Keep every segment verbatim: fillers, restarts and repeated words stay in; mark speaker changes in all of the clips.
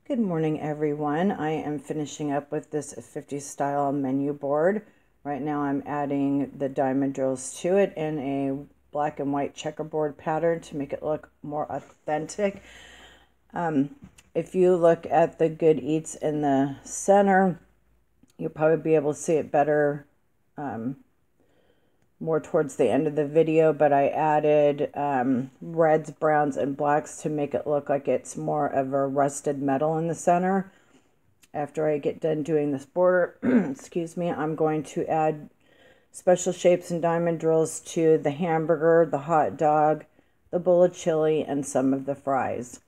Speaker 1: Good morning, everyone. I am finishing up with this fifties style menu board. Right now I'm adding the diamond drills to it in a black and white checkerboard pattern to make it look more authentic. Um, if you look at the Good Eats in the center, you'll probably be able to see it better um, more towards the end of the video, but I added um, reds, browns, and blacks to make it look like it's more of a rusted metal in the center. After I get done doing this border, excuse me, I'm going to add special shapes and diamond drills to the hamburger, the hot dog, the bowl of chili, and some of the fries.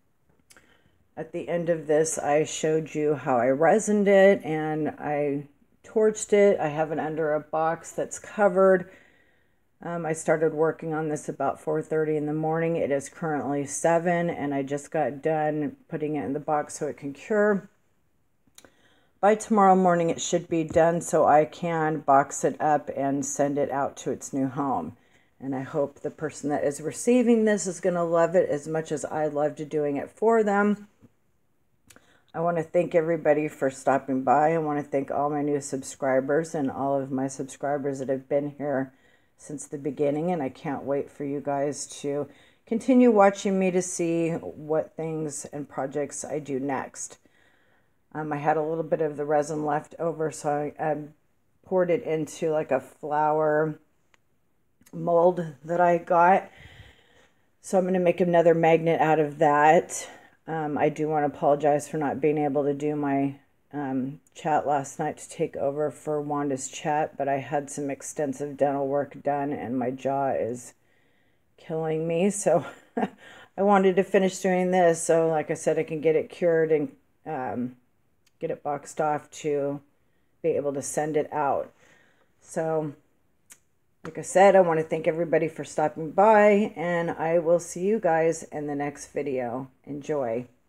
Speaker 1: At the end of this, I showed you how I resined it and I torched it. I have it under a box that's covered. Um, I started working on this about four thirty in the morning. It is currently seven, and I just got done putting it in the box so it can cure. By tomorrow morning, it should be done so I can box it up and send it out to its new home. And I hope the person that is receiving this is going to love it as much as I loved doing it for them. I want to thank everybody for stopping by. I want to thank all my new subscribers and all of my subscribers that have been here since the beginning. And I can't wait for you guys to continue watching me to see what things and projects I do next. Um, I had a little bit of the resin left over, so I, I poured it into like a flower mold that I got. So I'm going to make another magnet out of that. Um, I do want to apologize for not being able to do my um, chat last night to take over for Wanda's chat, but I had some extensive dental work done and my jaw is killing me. So I wanted to finish doing this. So like I said, I can get it cured and um, get it boxed off to be able to send it out. So like I said, I want to thank everybody for stopping by, and I will see you guys in the next video. Enjoy.